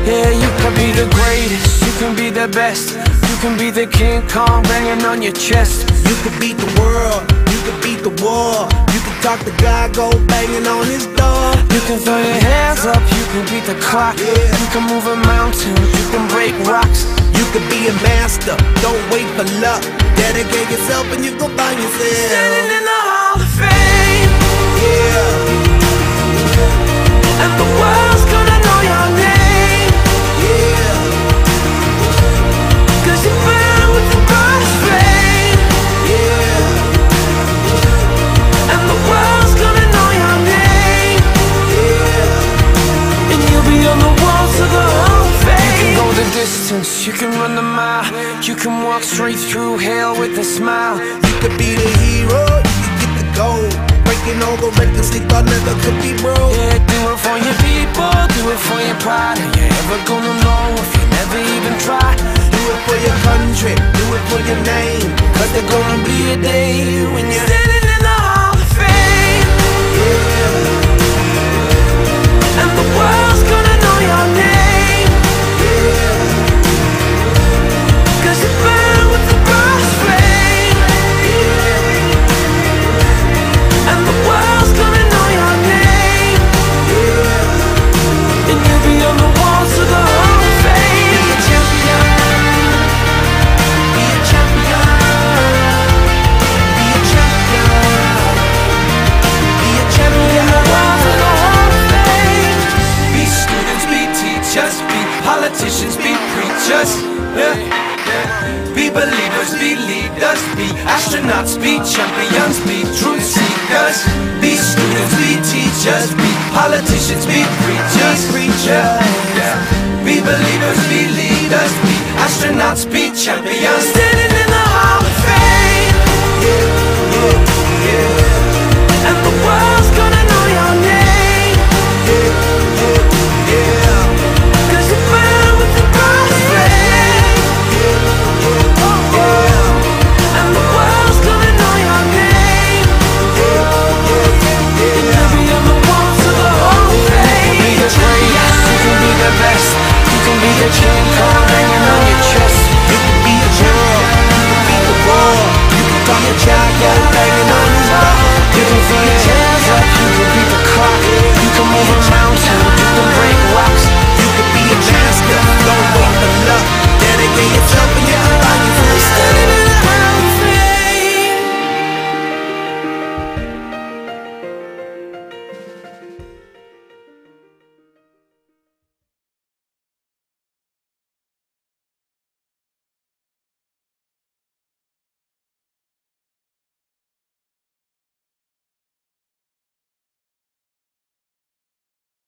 Yeah, you can be the greatest, you can be the best, you can be the King Kong banging on your chest. You can beat the world, you can beat the war. You can talk to God, go banging on his door. You can throw your hands up, you can beat the clock. You can move a mountain, you can break rocks. You can be a master, don't wait for luck. Dedicate yourself and you go find yourself. Standing in the Hall of Fame. Yeah. And the world's gonna know your name. Yeah. Cause you burn with the brightest flame. Yeah. And the world's gonna know your name. Yeah. And you'll be on the walls of the Hall of Fame. You can go the distance, you can run the mile. You can walk straight through hell with a smile. You could be the hero, you can get the gold. Breaking all the records they thought never could be broke. Yeah, do it for your people, do it for your pride. Are you ever gonna know if you never even try? Do it for your country, do it for your name. Cause there's gonna be a day when you're standing in the Hall of Fame. Yeah. And the world's gonna know your name. Yeah. Cause you burn with the brightest flame. And the world's gonna know your name. And you'll be on the walls of the Hall of Fame. Be a champion. Be a champion. Be a champion. Be a champion. The walls of the Hall of Fame. Be students, be teachers, be politicians, be preachers. Yeah. Be believers, be leaders, be astronauts, be champions, be truth seekers. Be students, be teachers, be politicians, be preachers. Yeah. Be believers, be leaders, be astronauts, be champions.